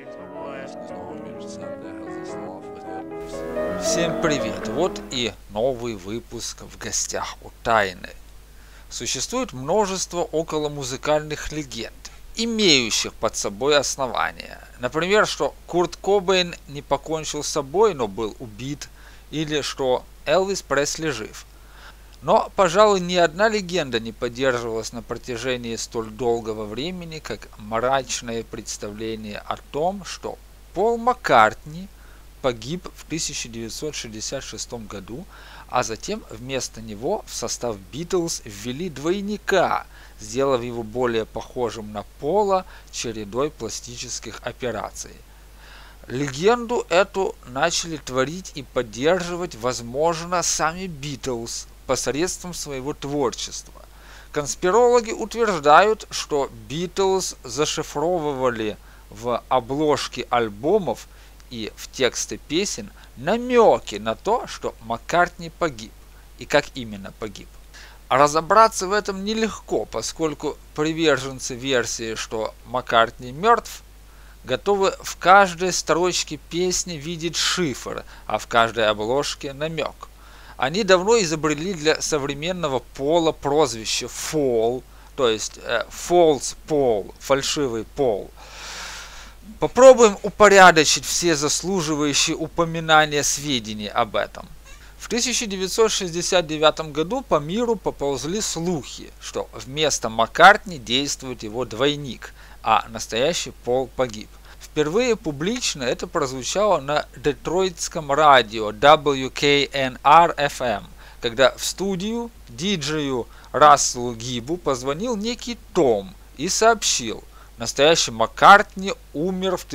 Всем привет! Вот и новый выпуск в гостях у Тайны. Существует множество околомузыкальных легенд, имеющих под собой основания. Например, что Курт Кобейн не покончил с собой, но был убит, или что Элвис Пресли жив. Но, пожалуй, ни одна легенда не поддерживалась на протяжении столь долгого времени, как мрачное представление о том, что Пол Маккартни погиб в 1966 году, а затем вместо него в состав Битлз ввели двойника, сделав его более похожим на Пола чередой пластических операций. Легенду эту начали творить и поддерживать, возможно, сами Битлз посредством своего творчества. Конспирологи утверждают, что Битлз зашифровывали в обложке альбомов и в тексты песен намеки на то, что Маккартни погиб, и как именно погиб. Разобраться в этом нелегко, поскольку приверженцы версии, что Маккартни мертв, готовы в каждой строчке песни видеть шифр, а в каждой обложке намек. Они давно изобрели для современного Пола прозвище Fall, то есть False Paul, фальшивый Пол. Попробуем упорядочить все заслуживающие упоминания сведений об этом. В 1969 году по миру поползли слухи, что вместо Маккартни действует его двойник, а настоящий Пол погиб. Впервые публично это прозвучало на детройтском радио WKNR-FM, когда в студию диджею Расселу Гибу позвонил некий Том и сообщил: настоящий Маккартни умер в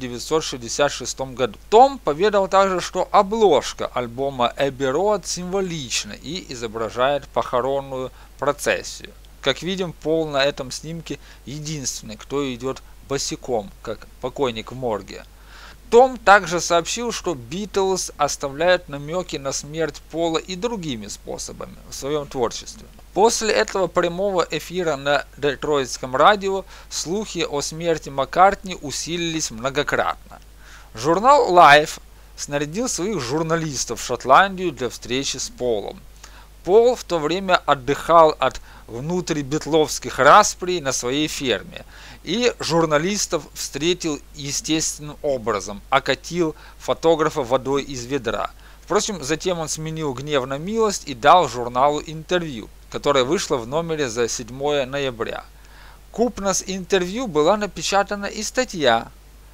1966 году. Том поведал также, что обложка альбома Abbey Road символична и изображает похоронную процессию. Как видим, Пол на этом снимке единственный, кто идет босиком, как покойник в морге. Том также сообщил, что Битлз оставляют намеки на смерть Пола и другими способами в своем творчестве. После этого прямого эфира на детройтском радио слухи о смерти Маккартни усилились многократно. Журнал Life снарядил своих журналистов в Шотландию для встречи с Полом. Пол в то время отдыхал от внутрибитловских расприй на своей ферме, и журналистов встретил естественным образом, окатил фотографа водой из ведра. Впрочем, затем он сменил гнев на милость и дал журналу интервью, которое вышло в номере за 7 ноября. Купно с интервью была напечатана и статья,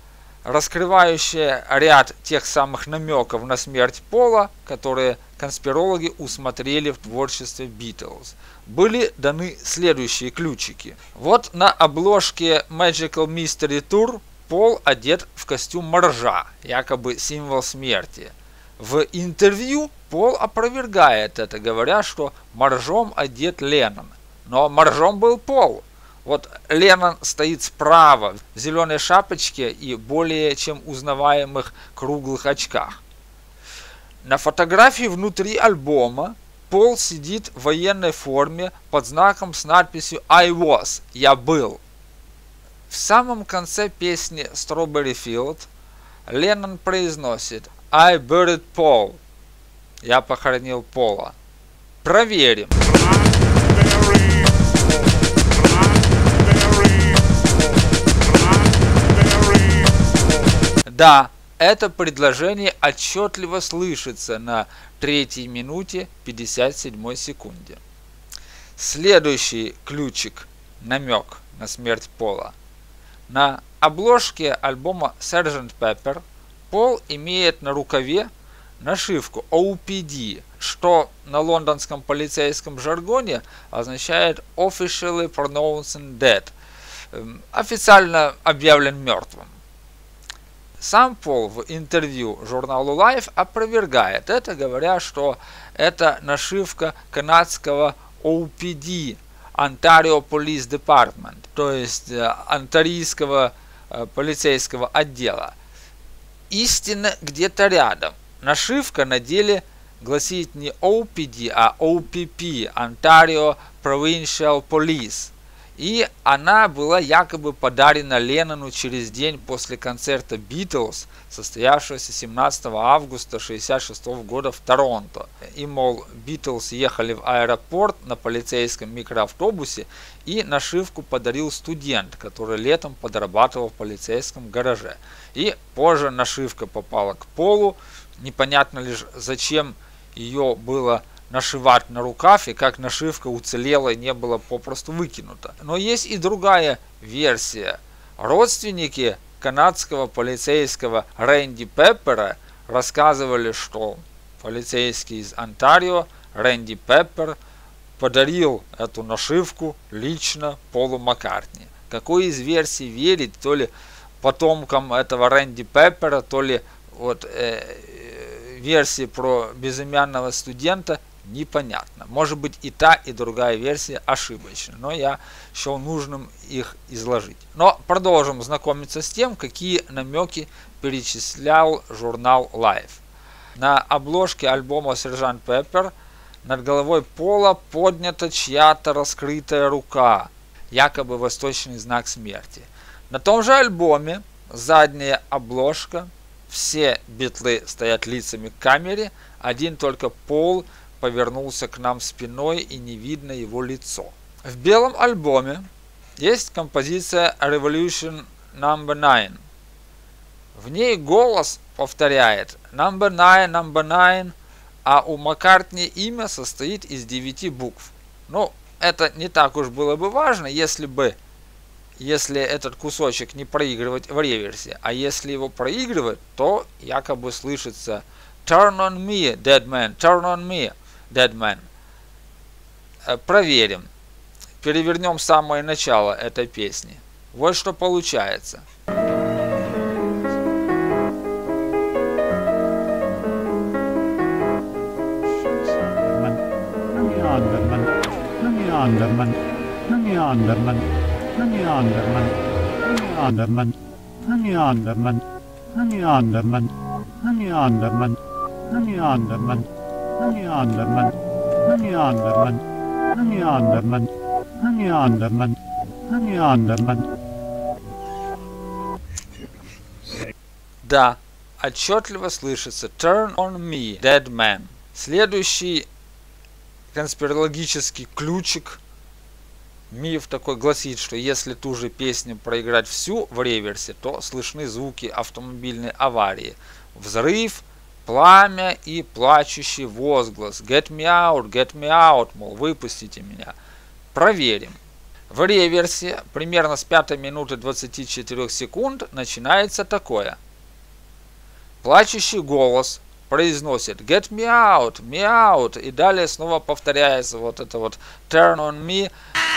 раскрывающая ряд тех самых намеков на смерть Пола, которые конспирологи усмотрели в творчестве Битлз. Были даны следующие ключики. Вот на обложке Magical Mystery Tour Пол одет в костюм моржа, якобы символ смерти. В интервью Пол опровергает это, говоря, что моржом одет Леннон. Но моржом был Пол. Вот Леннон стоит справа в зеленой шапочке и более чем узнаваемых круглых очках. На фотографии внутри альбома Пол сидит в военной форме под знаком с надписью I was, я был. В самом конце песни Strawberry Field Леннон произносит I buried Paul, я похоронил Пола. Проверим. Да, это предложение отчетливо слышится на 3 минуте 57 секунде. Следующий ключик, намек на смерть Пола. На обложке альбома Sgt. Pepper Пол имеет на рукаве нашивку OPD, что на лондонском полицейском жаргоне означает Officially Pronounced Dead, официально объявлен мертвым. Сам Пол в интервью журналу Life опровергает это, говоря, что это нашивка канадского OPD, Ontario Police Department, то есть онтарийского полицейского отдела. Истина где-то рядом. Нашивка на деле гласит не OPD, а OPP, Ontario Provincial Police. И она была якобы подарена Леннону через день после концерта Beatles, состоявшегося 17 августа 1966 года в Торонто. И, мол, Beatles ехали в аэропорт на полицейском микроавтобусе, и нашивку подарил студент, который летом подрабатывал в полицейском гараже. И позже нашивка попала к Полу. Непонятно лишь, зачем ее было нашивать на рукав, и как нашивка уцелела и не была попросту выкинута. Но есть и другая версия. Родственники канадского полицейского Рэнди Пеппера рассказывали, что полицейский из Онтарио Рэнди Пеппер подарил эту нашивку лично Полу Маккартни. Какой из версий верить, то ли потомкам этого Рэнди Пеппера, то ли версии про безымянного студента, непонятно. Может быть, и та, и другая версия ошибочны, но я счел нужным их изложить. Но продолжим знакомиться с тем, какие намеки перечислял журнал Life. На обложке альбома Sgt. Pepper над головой Пола поднята чья-то раскрытая рука, якобы восточный знак смерти. На том же альбоме задняя обложка, все битлы стоят лицами к камере, один только Пол повернулся к нам спиной и не видно его лицо. В белом альбоме есть композиция Revolution No. 9. В ней голос повторяет Number 9, Number 9, а у Маккартни имя состоит из 9 букв. Ну, это не так уж было бы важно, если этот кусочек не проигрывать в реверсе, а если его проигрывать, то якобы слышится Turn on me, dead man, turn on me, dead man. Проверим. Перевернем самое начало этой песни. Вот что получается. Да, отчетливо слышится Turn on me, dead man. Следующий конспирологический ключик, миф такой гласит, что если ту же песню проиграть всю в реверсе, то слышны звуки автомобильной аварии. Взрыв, пламя и плачущий возглас get me out, мол, выпустите меня. Проверим. В реверсе примерно с 5 минуты 24 секунд начинается такое. Плачущий голос произносит get me out, и далее снова повторяется вот это вот turn on me.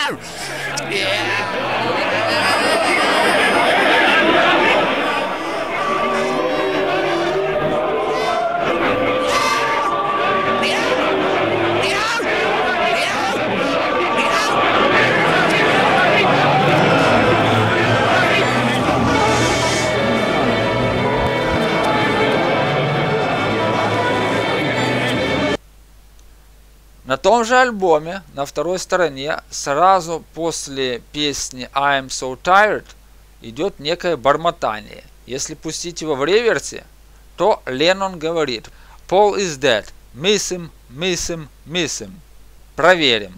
На том же альбоме, на второй стороне, сразу после песни I'm so tired идет некое бормотание. Если пустить его в реверсе, то Леннон говорит Paul is dead, miss him, miss him, miss him. Проверим.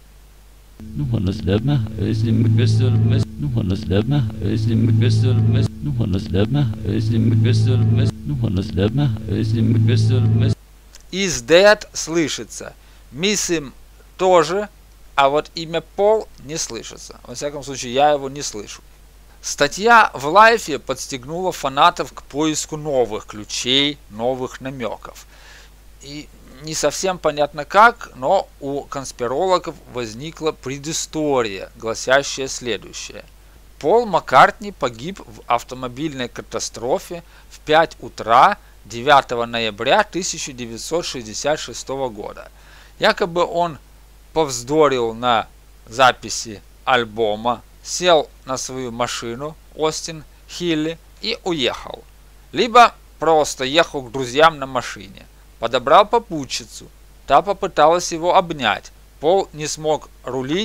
Is dead слышится. Miss him тоже, а вот имя Пол не слышится. Во всяком случае, я его не слышу. Статья в Лайфе подстегнула фанатов к поиску новых ключей, новых намеков. И не совсем понятно как, но у конспирологов возникла предыстория, гласящая следующее. Пол Маккартни погиб в автомобильной катастрофе в 5 утра 9 ноября 1966 года. Якобы он повздорил на записи альбома, сел на свою машину Остин Хилли и уехал. Либо просто ехал к друзьям на машине. Подобрал попутчицу. Та попыталась его обнять. Пол не смог рулить,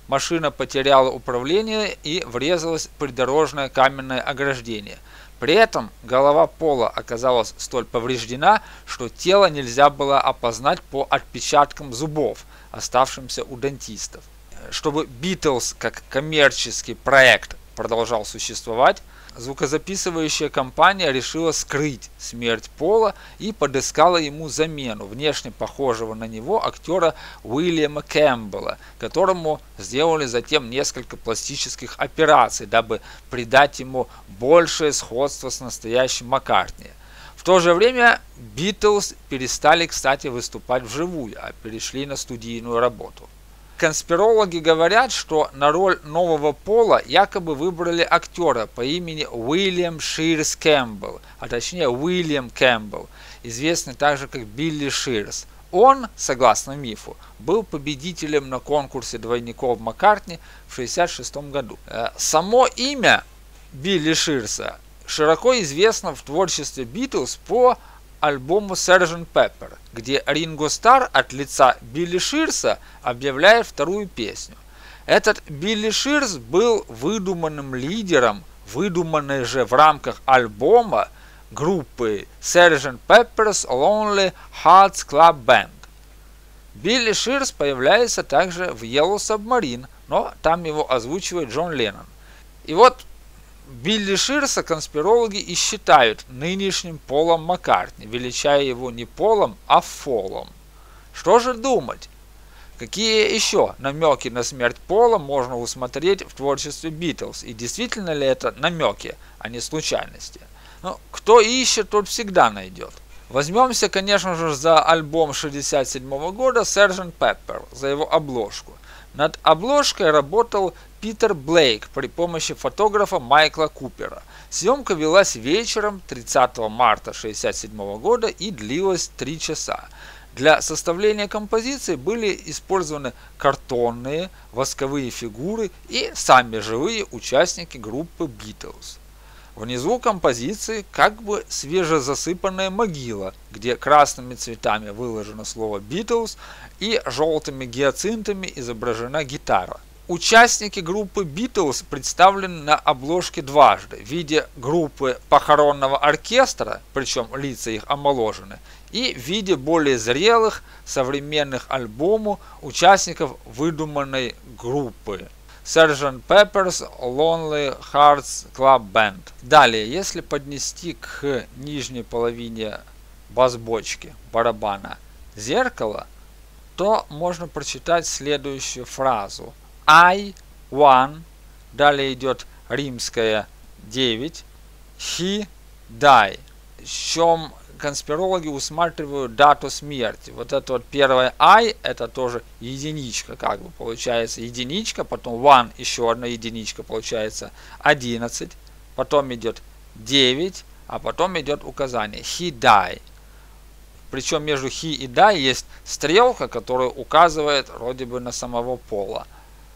машина потеряла управление и врезалась в придорожное каменное ограждение. При этом голова Пола оказалась столь повреждена, что тело нельзя было опознать по отпечаткам зубов, оставшимся у дантистов. Чтобы Beatles как коммерческий проект продолжал существовать, звукозаписывающая компания решила скрыть смерть Пола и подыскала ему замену, внешне похожего на него актера Уильяма Кэмпбелла, которому сделали затем несколько пластических операций, дабы придать ему большее сходство с настоящим Маккартни. В то же время Beatles перестали, кстати, выступать вживую, а перешли на студийную работу. Конспирологи говорят, что на роль нового Пола якобы выбрали актера по имени Уильям Ширс Кэмпбелл, а точнее Уильям Кэмпбелл, известный также как Билли Ширс. Он, согласно мифу, был победителем на конкурсе двойников Маккартни в 1966 году. Само имя Билли Ширса широко известно в творчестве Beatles по альбому Sgt. Pepper, где Ринго Старр от лица Билли Ширса объявляет вторую песню. Этот Билли Ширс был выдуманным лидером, выдуманной же в рамках альбома группы Sgt. Pepper's Lonely Hearts Club Band. Билли Ширс появляется также в Yellow Submarine, но там его озвучивает Джон Леннон. И вот Билли Ширса конспирологи и считают нынешним Полом Маккартни, величая его не Полом, а Фолом. Что же думать? Какие еще намеки на смерть Пола можно усмотреть в творчестве Битлз? И действительно ли это намеки, а не случайности? Ну, кто ищет, тот всегда найдет. Возьмемся, конечно же, за альбом 1967 года Sgt. Pepper, за его обложку. Над обложкой работал Питер Блейк при помощи фотографа Майкла Купера. Съемка велась вечером 30 марта 1967 года и длилась 3 часа. Для составления композиции были использованы картонные, восковые фигуры и сами живые участники группы Beatles. Внизу композиции как бы свежезасыпанная могила, где красными цветами выложено слово Beatles и желтыми гиацинтами изображена гитара. Участники группы Beatles представлены на обложке дважды в виде группы похоронного оркестра, причем лица их омоложены, и в виде более зрелых, современных альбому участников выдуманной группы Sgt. Pepper's Lonely Hearts Club Band. Далее, если поднести к нижней половине бас-бочки барабана зеркало, то можно прочитать следующую фразу. I, one, далее идет римская 9, he, die, в чем конспирологи усматривают дату смерти. Вот это вот первое I, это тоже единичка, как бы получается единичка, потом one, еще одна единичка, получается 11, потом идет 9, а потом идет указание he, die. Причем между he и die есть стрелка, которая указывает вроде бы на самого Пола.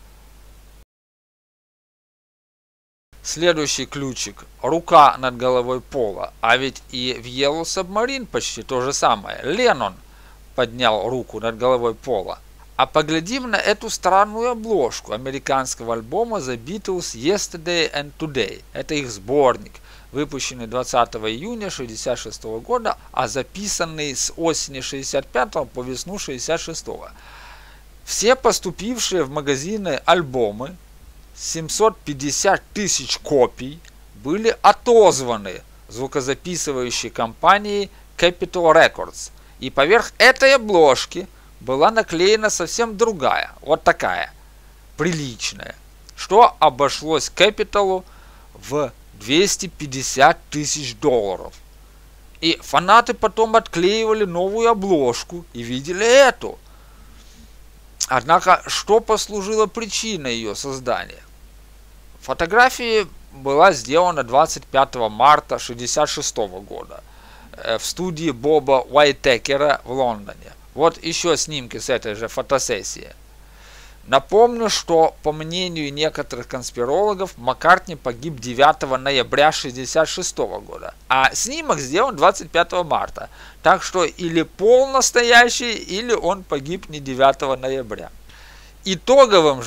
Следующий ключик. Рука над головой Пола. А ведь и в Yellow Submarine почти то же самое. Леннон поднял руку над головой Пола. А поглядим на эту странную обложку американского альбома The Beatles Yesterday and Today. Это их сборник, выпущенный 20 июня 1966 года, а записанный с осени 1965 по весну 1966. Все поступившие в магазины альбомы, 750 тысяч копий, были отозваны звукозаписывающей компанией Capitol Records. И поверх этой обложки была наклеена совсем другая, вот такая, приличная, что обошлось Capitol в 250 тысяч долларов. И фанаты потом отклеивали новую обложку и видели эту. Однако, что послужило причиной ее создания? Фотография была сделана 25 марта 1966 года в студии Боба Уайтекера в Лондоне. Вот еще снимки с этой же фотосессии. Напомню, что по мнению некоторых конспирологов Маккартни погиб 9 ноября 1966 года, а снимок сделан 25 марта. Так что или Пол настоящий, или он погиб не 9 ноября. Итоговым же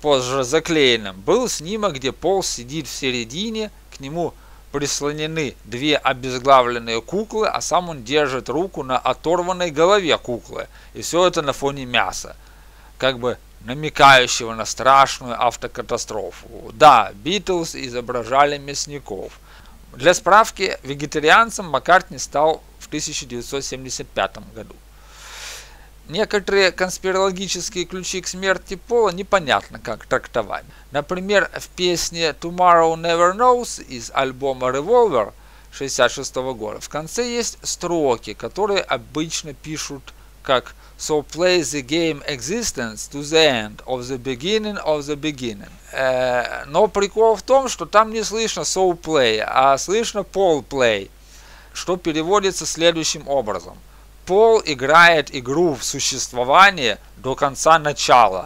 позже заклеенным, был снимок, где Пол сидит в середине, к нему прислонены две обезглавленные куклы, а сам он держит руку на оторванной голове куклы. И все это на фоне мяса, как бы намекающего на страшную автокатастрофу. Да, Битлз изображали мясников. Для справки, вегетарианцем Маккартни стал в 1975 году. Некоторые конспирологические ключи к смерти Пола непонятно как трактовать. Например, в песне Tomorrow Never Knows из альбома Revolver 1966 года в конце есть строки, которые обычно пишут как So play the game existence to the end of the beginning. Но прикол в том, что там не слышно so play, а слышно Paul play, что переводится следующим образом. Пол играет игру в существование до конца начала.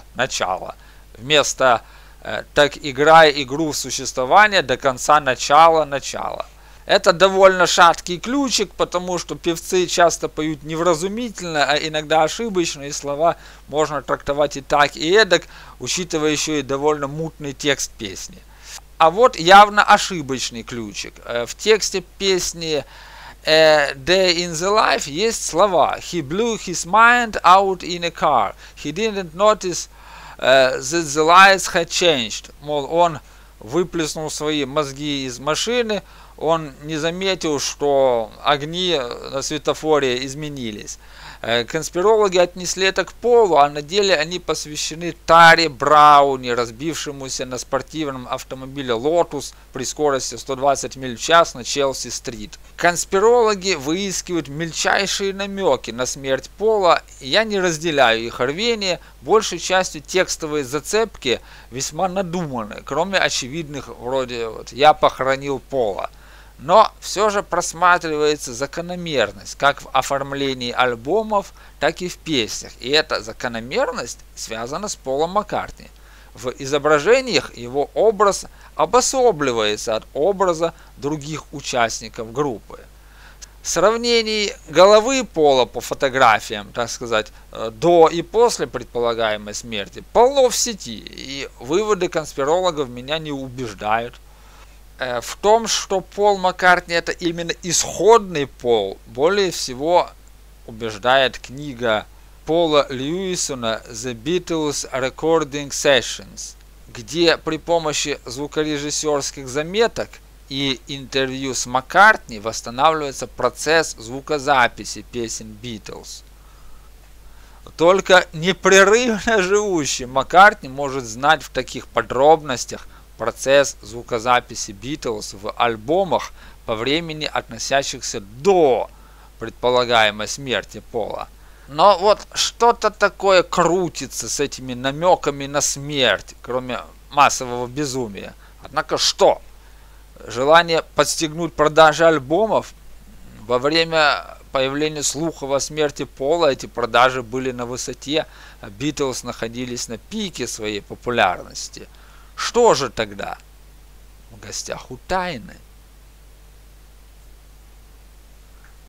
Вместо так играй игру в существование до конца начала. Это довольно шаткий ключик, потому что певцы часто поют невразумительно, а иногда ошибочно, и слова можно трактовать и так, и эдак, учитывая еще и довольно мутный текст песни. А вот явно ошибочный ключик. В тексте песни Day in the Life есть слова He blew his mind out in a car. He didn't notice that the lights had changed. Мол, он выплеснул свои мозги из машины, он не заметил, что огни на светофоре изменились. Конспирологи отнесли это к Полу, а на деле они посвящены Таре Брауни, разбившемуся на спортивном автомобиле Lotus при скорости 120 миль в час на Челси-стрит. Конспирологи выискивают мельчайшие намеки на смерть Пола, и я не разделяю их рвение, большей частью текстовые зацепки весьма надуманы, кроме очевидных вроде «я похоронил Пола». Но все же просматривается закономерность как в оформлении альбомов, так и в песнях. И эта закономерность связана с Полом Маккартни. В изображениях его образ обособливается от образа других участников группы. Сравнений головы Пола по фотографиям, так сказать, до и после предполагаемой смерти полно в сети, и выводы конспирологов меня не убеждают. В том, что Пол Маккартни это именно исходный Пол, более всего убеждает книга Пола Льюисона The Beatles Recording Sessions, где при помощи звукорежиссерских заметок и интервью с Маккартни восстанавливается процесс звукозаписи песен Beatles. Только непрерывно живущий Маккартни может знать в таких подробностях процесс звукозаписи Битлз в альбомах по времени, относящихся до предполагаемой смерти Пола. Но вот что-то такое крутится с этими намеками на смерть, кроме массового безумия. Однако что? Желание подстегнуть продажи альбомов? Во время появления слухов о смерти Пола эти продажи были на высоте, а Битлз находились на пике своей популярности. Что же тогда? В гостях у тайны.